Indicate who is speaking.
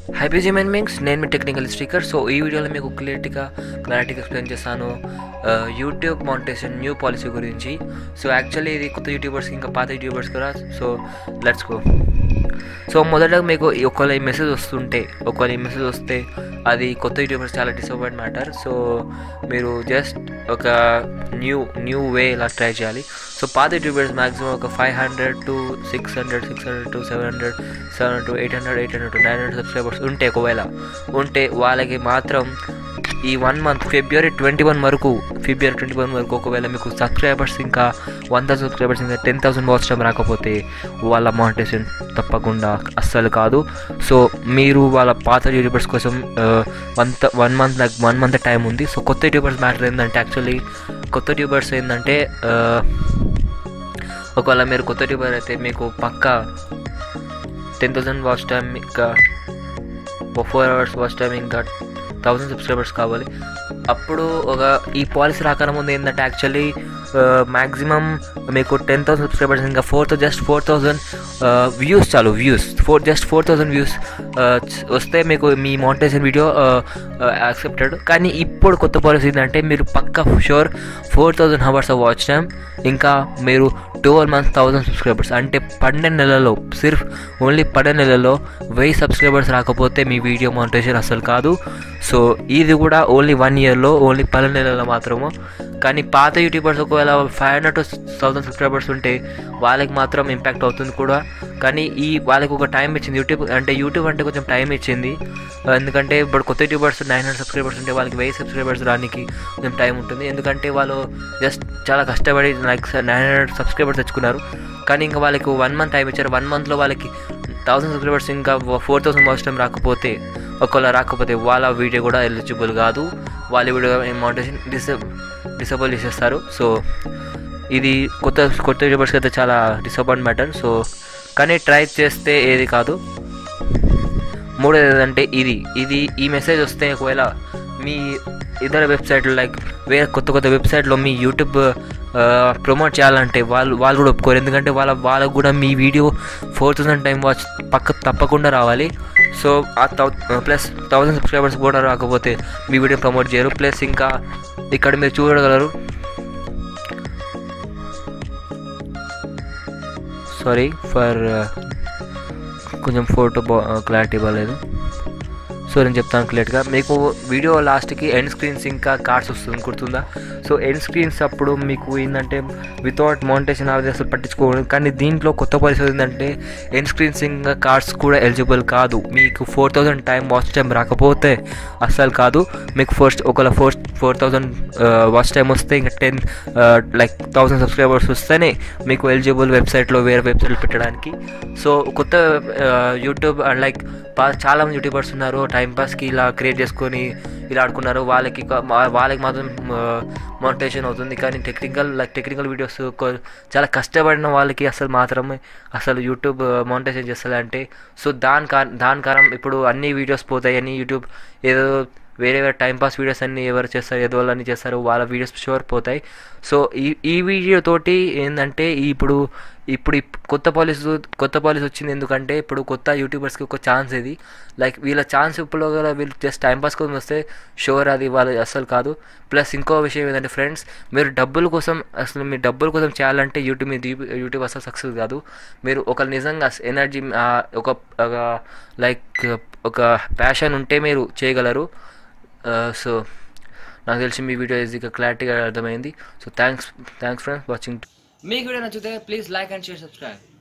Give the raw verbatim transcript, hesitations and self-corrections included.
Speaker 1: High BGM means నేను మీ technical speaker. So ఈ వీడియోలో మీకు క్లియర్గా క్లారిటీగా ఎక్స్ప్లెయిన్ చేస్తాను యూట్యూబ్ మానిటైజేషన్ న్యూ పాలసీ గురించి. సో యాక్చువల్లీ ఇది కొత్త యూట్యూబర్స్కి ఇంకా పాత యూట్యూబర్స్ కూడా. So let's go. సో మొదటగా మీకు ఒకవేళ ఈ మెసేజ్ వస్తుంటే ఒకవేళ ఈ మెసేజ్ వస్తే అది కొత్త యూట్యూబర్స్ చాలా డిసప్పాయింట్ మ్యాటర్. సో మీరు జస్ట్ ఒక న్యూ న్యూ వే ఇలా ట్రై చేయాలి. సో పాత యూట్యూబర్స్ మ్యాక్సిమం ఒక five hundred to six hundred six hundred to seven hundred seven hundred to eight hundred eight hundred to nine hundred subscribers ఉంటే ఒకవేళ ఉంటే వాళ్ళకి మాత్రం ఈ వన్ మంత్ ఫిబ్రవరి ట్వంటీ వన్ వరకు ఫిబ్రవరి ట్వంటీ వన్ వరకు ఒకవేళ మీకు సబ్స్క్రైబర్స్ ఇంకా వన్ థౌసండ్ సబ్స్క్రైబర్స్ ఇంకా టెన్ థౌసండ్ వాచ్ టైం రాకపోతే వాళ్ళ మానిటైజేషన్ తప్పకుండా అస్సలు కాదు. సో మీరు వాళ్ళ పాత యూట్యూబర్స్ కోసం వన్ వన్ మంత్ నాకు వన్ మంత్ టైం ఉంది. సో కొత్త యూట్యూబర్స్ మ్యాటర్ ఏంటంటే యాక్చువల్లీ కొత్త యూట్యూబర్స్ ఏంటంటే ఒకవేళ మీరు కొత్త యూట్యూబర్ అయితే మీకు పక్కా టెన్ థౌసండ్ వాచ్ టైం ఇంకా ఫోర్ అవర్స్ వాచ్ టైం ఇంకా థౌసండ్ సబ్స్క్రైబర్స్ కావాలి. అప్పుడు ఒక ఈ పాలసీ రాకన ముందు ఏంటంటే యాక్చువల్లీ మ్యాక్సిమం మీకు టెన్ థౌసండ్ సబ్స్క్రైబర్స్ ఇంకా four just four thousand views చాలు views four just four thousand views వస్తే మీకు మీ మానిటైజేషన్ వీడియో యాక్సెప్టెడ్. కానీ ఇప్పుడు కొత్త పాలసీ ఏంటంటే మీరు పక్కా sure four thousand hours of watch time ఇంకా మీరు ట్వెల్వ్ మంత్స్ థౌసండ్ సబ్స్క్రైబర్స్ అంటే పన్నెండు నెలల్లో సిర్ఫ్ ఓన్లీ పన్నెండు నెలల్లో వెయ్యి సబ్స్క్రైబర్స్ రాకపోతే మీ వీడియో మానిటైజేషన్ అసలు కాదు. సో ఇది కూడా ఓన్లీ వన్ ఇయర్లో ఓన్లీ పన్నెండు నెలల్లో మాత్రము. కానీ పాత యూట్యూబర్స్ ఒకవేళ five hundred to thousand subscribers ఉంటే వాళ్ళకి మాత్రం ఇంపాక్ట్ అవుతుంది కూడా. కానీ ఈ వాళ్ళకి ఒక టైం ఇచ్చింది యూట్యూబ్ అంటే యూట్యూబ్ అంటే కొంచెం టైం ఇచ్చింది. ఎందుకంటే ఇప్పుడు కొత్త యూట్యూబర్స్ నైన్ హండ్రెడ్ సబ్స్క్రైబర్స్ ఉంటే వాళ్ళకి వెయ్యి సబ్స్క్రైబర్స్ రానికి కొంచెం టైం ఉంటుంది. ఎందుకంటే వాళ్ళు జస్ట్ చాలా కష్టపడి లైక్ నైన్ హండ్రెడ్ సబ్స్క్రైబర్స్ తెచ్చుకున్నారు. కానీ ఇంకా వాళ్ళకి వన్ మంత్ టైం ఇచ్చారు. వన్ మంత్లో వాళ్ళకి థౌసండ్ సబ్స్క్రైబర్స్ ఇంకా ఫోర్ థౌసండ్ వాచ్ టైం రాకపోతే ఒకవేళ రాకపోతే వాళ్ళ వీడియో కూడా ఎలిజిబుల్ కాదు. వాళ్ళ వీడియో మానిటైజేషన్ డిస డిసబుల్ చేసేస్తారు. సో ఇది కొత్త కొత్త యూట్యూబర్స్కి అయితే చాలా డిసప్పాయింట్ మ్యాటర్. సో కానీ ట్రై చేస్తే ఏది కాదు. మూడోది ఏదంటే ఇది ఇది ఈ మెసేజ్ వస్తే ఒకవేళ మీ ఇతర వెబ్సైట్లు లైక్ వేరే కొత్త కొత్త వెబ్సైట్లో మీ యూట్యూబ్ ప్రమోట్ చేయాలంటే వాళ్ళు వాళ్ళు కూడా ఒప్పుకోరు. ఎందుకంటే వాళ్ళ వాళ్ళకు కూడా మీ video four thousand time watch పక్క తప్పకుండా రావాలి. సో ఆ థౌ ప్లస్ థౌసండ్ సబ్స్క్రైబర్స్ కూడా రాకపోతే మీ వీడియో ప్రమోట్ చేయరు. ప్లస్ ఇంకా ఇక్కడ మీరు చూడగలరు సారీ ఫర్ కొంచెం ఫోటో బా క్లారిటీ ఇవ్వలేదు. సో నేను చెప్తాను క్లియర్గా. మీకు వీడియో లాస్ట్కి ఎండ్ స్క్రీన్స్ ఇంకా కార్డ్స్ వస్తుంది గుర్తుందా? సో ఎండ్ స్క్రీన్స్ అప్పుడు మీకు ఏంటంటే వితౌట్ మానిటైజేషన్ అది అసలు పట్టించుకోవడం. కానీ దీంట్లో కొత్త పరిస్థితి ఏంటంటే ఎండ్ స్క్రీన్స్ ఇంకా కార్డ్స్ కూడా ఎలిజిబుల్ కాదు. మీకు four thousand time watch time రాకపోతే అస్సలు కాదు. మీకు ఫస్ట్ ఒకవేళ four four thousand watch time వస్తే ఇంకా టెన్ లైక్ థౌసండ్ సబ్స్క్రైబర్స్ వస్తేనే మీకు ఎలిజిబుల్ వెబ్సైట్లో వేరే వెబ్సైట్లు పెట్టడానికి. సో కొత్త యూట్యూబ్ లైక్ చాలామంది యూట్యూబర్స్ ఉన్నారు టైంపాస్కి ఇలా క్రియేట్ చేసుకొని ఇలా ఆడుకున్నారు. వాళ్ళకి వాళ్ళకి మాత్రం మానిటైజేషన్ అవుతుంది. కానీ టెక్నికల్ లైక్ టెక్నికల్ వీడియోస్ చాలా కష్టపడిన వాళ్ళకి అసలు మాత్రమే అసలు యూట్యూబ్ మానిటైజేషన్ చేస్తుంది అంటే. సో దాని కా దాని కారణం ఇప్పుడు అన్ని వీడియోస్ పోతాయి అని యూట్యూబ్ ఏదో వేరే వేరే టైంపాస్ వీడియోస్ అన్నీ ఎవరు చేస్తారు ఏదో వాళ్ళు అన్నీ చేస్తారు వాళ్ళ వీడియోస్ షూర్ పోతాయి. సో ఈ ఈ వీడియోతోటి ఏంటంటే ఇప్పుడు ఇప్పుడు కొత్త పాలసీ కొత్త పాలసీ వచ్చింది. ఎందుకంటే ఇప్పుడు కొత్త యూట్యూబర్స్కి ఒక ఛాన్స్ ఇది లైక్ వీళ్ళ ఛాన్స్ ఇప్పుడు వీళ్ళు జస్ట్ టైంపాస్ కోసం వస్తే షూర్ అది వాళ్ళు అస్సలు కాదు. ప్లస్ ఇంకో విషయం ఏంటంటే ఫ్రెండ్స్ మీరు డబ్బుల కోసం అసలు మీరు డబ్బుల కోసం చేయాలంటే యూట్యూబ్ మీద యూట్యూబ్ అసలు సక్సెస్ కాదు. మీరు ఒక నిజంగా ఎనర్జీ ఒక లైక్ ఒక ప్యాషన్ ఉంటే మీరు చేయగలరు. సో నాకు తెలిసి మీ వీడియో ఈజీగా క్లారిటీగా అర్థమైంది. So thanks thanks friends watching. మీకు వీడియో నచ్చితే please like and share subscribe.